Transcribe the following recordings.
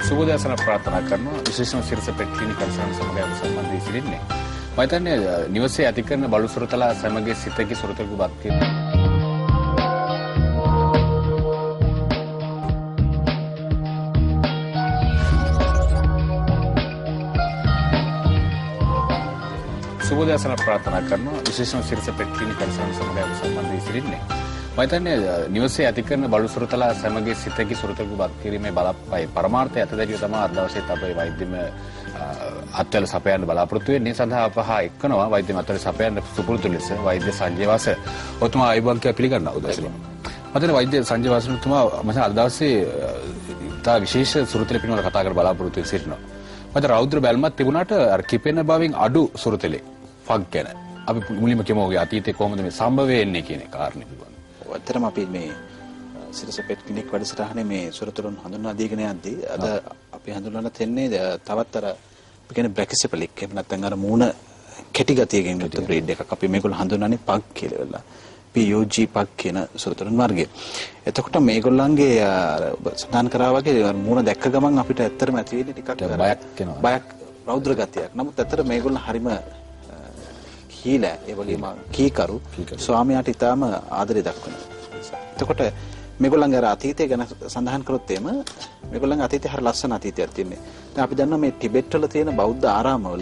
සුබෝදයසන ප්‍රාර්ථනා කරනවා විශේෂම සිරස පෙට් ක්ලිනික් අංශන සමග සම්බන්ධ වී සිටින්නේ. මම හිතන්නේ නිවසේ ඇති කරන බලු සුරතලා සමග සිතකි සුරතලක වත් කියන සුබෝදයසන ප්‍රාර්ථනා කරනවා විශේෂම සිරස පෙට් ක්ලිනික් අංශන සමග සම්බන්ධ වී සිටින්නේ. මම හිතන්නේ නිවසේ ඇති කරන බලු සුරතලා සමග සිතකි සුරතලක වත් කිරීමේ බලපෑයි පරමාර්ථය අතදැරිය තමයි අද දවසේ අපේ වෛද්‍යම අත්වල සපයන්න බලාපොරොත්තු වෙන්නේ. සඳහා අපහා එක්කනවා වෛද්‍ය අත්වල සපයන්න සුපුරුදු ලෙස වෛද්‍ය සංජය වාස ඔතුමා අයිබංක පිළිගන්නවා උදැසන. මතන වෛද්‍ය සංජය වාස ඔතුමා මම අද දවසේ තා විශේෂ සුරතල පිළිබඳව කතා කර බලාපොරොත්තු වෙ සිටිනවා. මත රෞද්‍ර බැල්මක් තිබුණාට අර කිපෙන බවින් අඩු සුරතලේ ෆග් ගැන අපි මුලින්ම කියමු ඔය අතීතේ කොහොමද මේ සම්භව වෙන්නේ කියන කාරණේ පිළිබඳව. ඇත්තටම අපි මේ සිරස පෙට් ක්ලිනික් වැඩසටහනේ මේ සුරතලුන් හඳුන්වා දීගෙන යද්දී අද අපි හඳුන්වලා තෙන්නේ තවත් අර අපි කියන්නේ බ්‍රැකිසෙපලික් එහෙම නැත්නම් අර මූණ කැටි ගතියකින් යුක්ත බ්‍රීඩ් එකක් අපි මේගොල්ලෝ හඳුන්වන්නේ පග් කියලා වෙලා PUG පග් කියන සුරතලුන් වර්ගය. එතකොට මේගොල්ලන්ගේ ඔබ සඳහන් කරා වගේ මූණ දැක්ක ගමන් අපිට ඇත්තටම ඇති වෙන්නේ ටිකක් බයක් රෞද්‍ර ගතියක්. නමුත් ඇත්තට මේගොල්ලෝ හරිම කීලා ඒ වගේම කීකරු ස්වාමියාට ඉතාම ආදරය දක්වනවා. එතකොට මේගොල්ලන්ගේ අතීතය ගැන සඳහන් කරොත් එම මේගොල්ලන්ගේ අතීතය හරිය ලස්සන අතීතයක් තියෙනවා. දැන් අපි දන්නවා මේ ටිබෙට් වල තියෙන බෞද්ධ ආරාමවල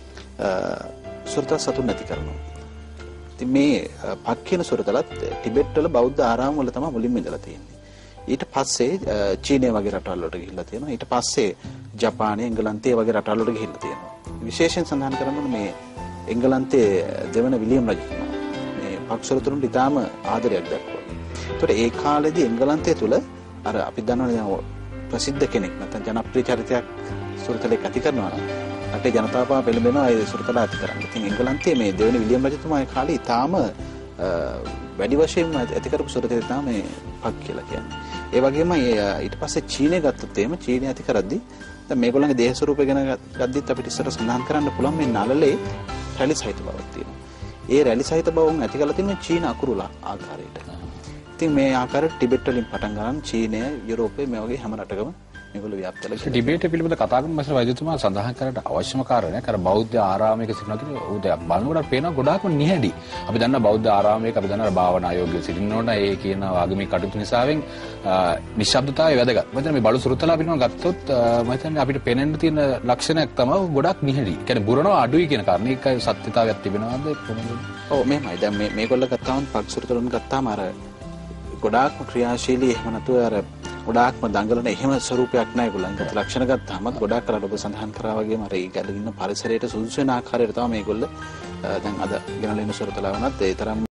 සුරතල් සතුන් නැති කරනවා. ඉතින් මේ පක් කියන සුරතලත් ටිබෙට් වල බෞද්ධ ආරාම වල තමයි මුලින්ම ඉඳලා තියෙන්නේ. ඊට පස්සේ චීනය වගේ රටවල් වලට ගිහිල්ලා තියෙනවා. ඊට පස්සේ ජපානය, එංගලන්තය වගේ රටවල් වලට ගිහිල්ලා තියෙනවා. විශේෂයෙන් සඳහන් කරනවා මේ එංගලන්තයේ දෙවන විලියම් රජතුමා මේ පක් සුරතලුන්ට ඉතාම ආදරයක් දක්වනවා. ඒතකොට ඒ කාලේදී එංගලන්තය තුල අර අපි දන්නවනේ ප්‍රසිද්ධ කෙනෙක් නැත්නම් ජනප්‍රිය චරිතයක් සුරතලෙක් ඇති කරනවා නම් රටේ ජනතාව පෙළඹෙනවා ඒ සුරතල ඇති කරන්න. ඉතින් එංගලන්තයේ මේ දෙවෙනි විලියම් රජතුමා ඒ කාලේ ඉතාම වැඩි වශයෙන්ම ඇති කරපු සුරතලෙක් තමයි මේ පක් කියලා කියන්නේ. ඒ වගේම ඊට පස්සේ චීනය ගත්තොත් එහෙම චීනය ඇති කරද්දී දැන් මේගොල්ලන්ගේ දේහ ස්වරූපය ගැන ගද්දිත් අපිට ඉස්සර සඳහන් කරන්න පුළුවන් මේ නළලේ රැලි සහිත බවක් තියෙනවා. ඒ රැලි සහිත බවුන් ඇති කරලා තියෙන චීන අකුරුල ආකාරයට. ඉතින් මේ ආකාරයට ටිබෙට් වලින් පටන් ගන්න චීනය, යුරෝපය මේ වගේ හැම රටකම මේගොල්ලෝ ව්‍යාප්ත වෙලා ඉන්නවා. ටිබෙට් පිළිබඳ කතා කරන මාසෙ වෛද්‍යතුමා සඳහන් කරලා අවශ්‍යම කාරණයක් අර බෞද්ධ ආරාමයක සිටිනවා කියන උ දෙයක් බලනකොට පේනවා ගොඩාක්ම නිහැඩි. අපි දන්නා බෞද්ධ ආරාමයක අපි දන්නා භාවනා යෝග්‍ය සිටින්න ඕන ඒ කියන ආගමික කටයුතු නිසාවෙන් නිශ්ශබ්දතාවය වැදගත්. මම හිතන්නේ මේ බලු සුරතලා පිළිබඳව ගත්තොත් මම හිතන්නේ අපිට පේනෙන්න තියෙන ලක්ෂණයක් තමයි ගොඩාක් නිහැඩි. ඒ කියන්නේ බුරනවා අඩුයි කියන කාරණේ ඒකයි සත්‍යතාවයක් තිබෙනවාද කොහොමද? ඔව් මෙහෙමයි. දැන් මේගොල්ලෝ ගත්තාම පක් සුරතලුන් ගත්තාම අර ගොඩාක්ම ක්‍රියාශීලී එහෙම නැතුව අර ගොඩාක්ම දඟලන එහෙම ස්වරූපයක් නැහැ ඒගොල්ලන්ගේ ලක්ෂණ ගත්තාම ගොඩාක් කරලා ඔබ සඳහන් කරා වගේම අර ඒ ගැල ඉන්න පරිසරයට සුදුසු වෙන ආකාරයට තමයි මේගොල්ලෝ දැන් අද ගෙනලා ඉන්න සුරතලා වුණත් ඒ තරම්